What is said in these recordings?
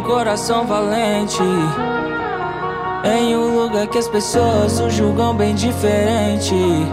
coração valente em um lugar que as pessoas o julgam bem diferente.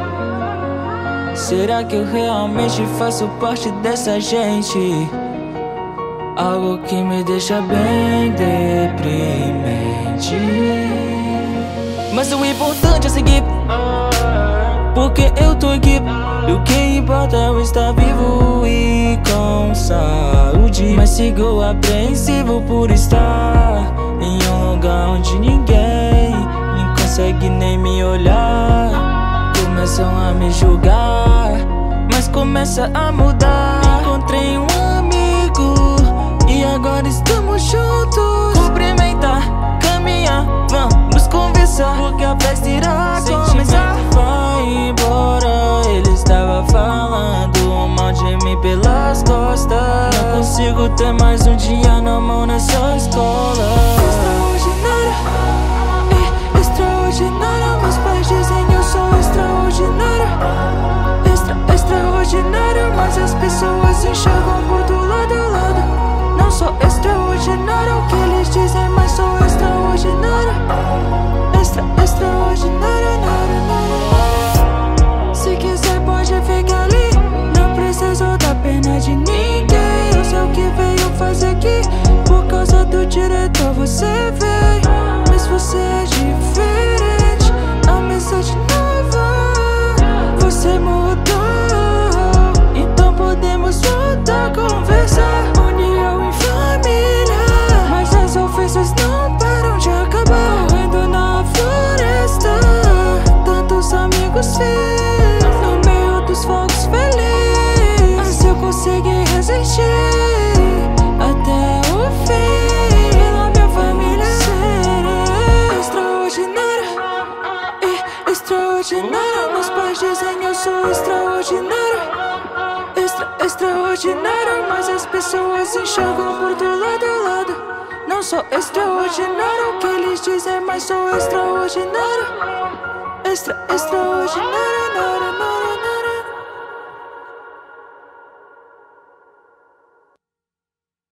Será que eu realmente faço parte dessa gente? Algo que me deixa bem deprimente. Mas o importante é seguir, porque eu tô aqui. E o que importa é eu estar vivo e com saúde. Mas sigo apreensivo por estar em um lugar onde ninguém consegue nem me olhar. Começam a me julgar, mas começa a mudar. Encontrei um amigo e agora estamos juntos. Cumprimentar, caminhar, vamos conversar, porque a festa irá começar. Vai embora, ele estava falando mal de mim pelas costas. Não consigo ter mais um dia na mão nessa escola. Extraordinário, extraordinário. Meus pais dizem eu sou extraordinário. Extraordinário, mas as pessoas enxergam por do lado a lado. Não sou extraordinário, o que eles dizem, mas sou extraordinário. Extraordinário, se quiser pode ficar ali, não preciso dar pena de ninguém. Eu sei o que veio fazer aqui, por causa do diretor você veio. Mas você é diferente, amizade nova, você mudou. Então podemos voltar a conversar. União em família, mas as ofensas não param de acabar. Correndo na floresta, tantos amigos fiz, no meio dos fogos felizes. Mas eu consegui resistir até o fim. Pela minha família ser extraordinário, extraordinário. Meus pais dizem eu sou extraordinário. Extraordinário, mas as pessoas enxergam por do lado a lado. Não sou extraordinário, o que eles dizem, mas sou extraordinário. Extraordinário,